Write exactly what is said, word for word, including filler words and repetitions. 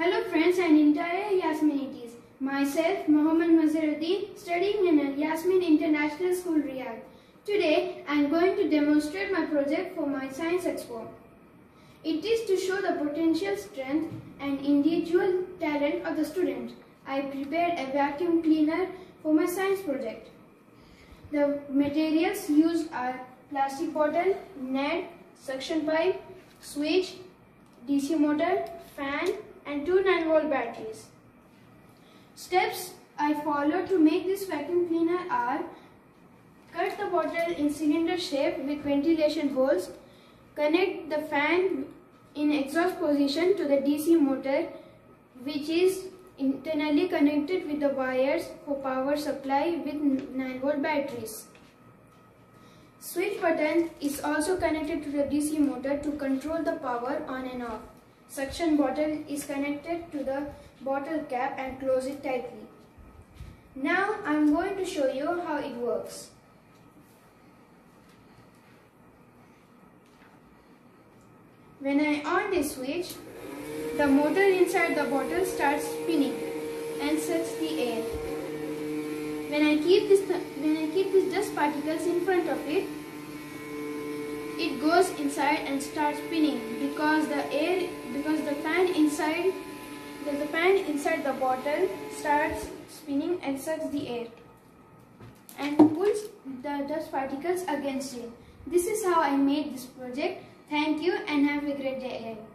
Hello friends and entire Yasminites. Myself, Mohammad Mazaruddin, studying in Al Yasmin International School, Riyadh. Today, I am going to demonstrate my project for my Science Expo. It is to show the potential strength and individual talent of the student. I prepared a vacuum cleaner for my science project. The materials used are plastic bottle, net, suction pipe, switch, D C motor, fan, and two nine volt batteries. Steps I follow to make this vacuum cleaner are: cut the bottle in cylinder shape with ventilation holes, connect the fan in exhaust position to the D C motor, which is internally connected with the wires for power supply with nine volt batteries. Switch button is also connected to the D C motor to control the power on and off. Suction bottle is connected to the bottle cap and close it tightly. Now I am going to show you how it works. When I on this switch, the motor inside the bottle starts spinning and sucks the air. When I keep this when I keep these dust particles in front of it, it goes inside and starts spinning because the air because the fan inside because the fan inside the bottle starts spinning and sucks the air and pulls the dust particles against it. This is how I made this project. Thank you and have a great day ahead.